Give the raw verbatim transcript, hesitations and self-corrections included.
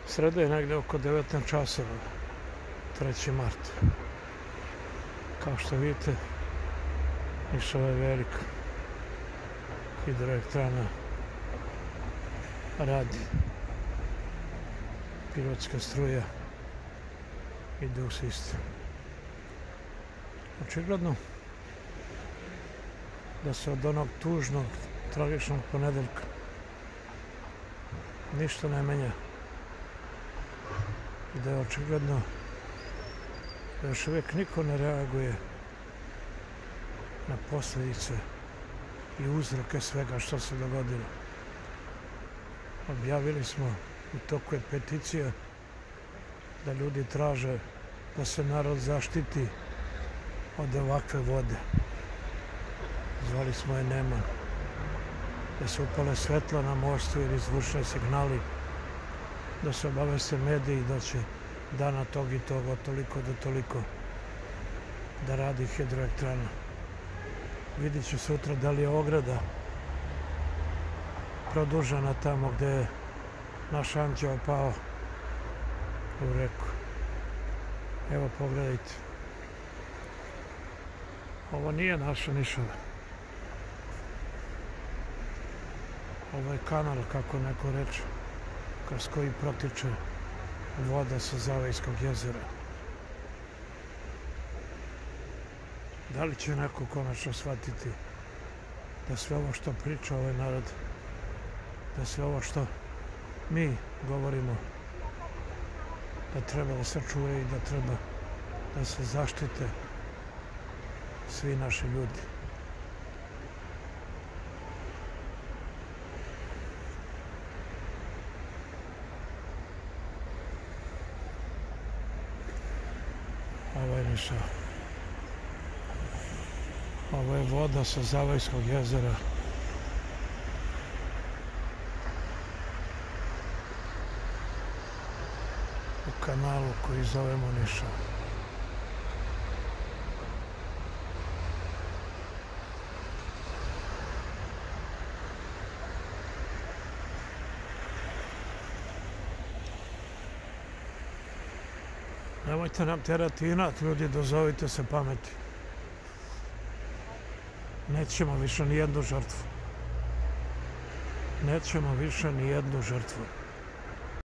Sreda je negde oko devetnaest časova, treći mart. Kao što vidite, Nišava je velika. Hidroelektrana radi. Pirotska struja ide u sistem. Očigledno da se od onog tužnog, tragičnog ponedeljka ništa ne menja. I da je očigledno da još uvijek niko ne reaguje na posljedice i uzroke svega što se dogodilo. Objavili smo, u toku je peticija, da ljudi traže da se narod zaštiti od ovakve vode. Zvali smo je Neman, da se upale svetla na mostu ili zvučne signali, da se obaveste mediji da će dana tog i tog od toliko do toliko da radi hidroelektrana. Vidit ću sutra da li je ograda produžena tamo gde je naš anđeo pao u reku. Evo, pogledajte. Ovo nije naša Nišava. Ovo je kanal, kako neko reče, kroz koji protiče voda sa Zavojskog jezera. Da li će neko konačno shvatiti da sve ovo što priča ovaj narod, da sve ovo što mi govorimo, da treba da se čuje i da treba da se zaštite svi naši ljudi. Ovo je Nišava. Ovo je voda sa Zavojskog jezera. U kanalu koji zovemo Nišava. Nemojte nam terati inat, ljudi, dozovite se pameti. Nećemo više ni jednu žrtvu. Nećemo više ni jednu žrtvu.